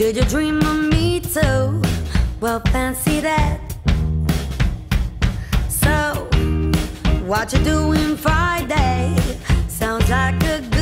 Did you dream of me too? Well, fancy that. So, what you doing Friday? Sounds like a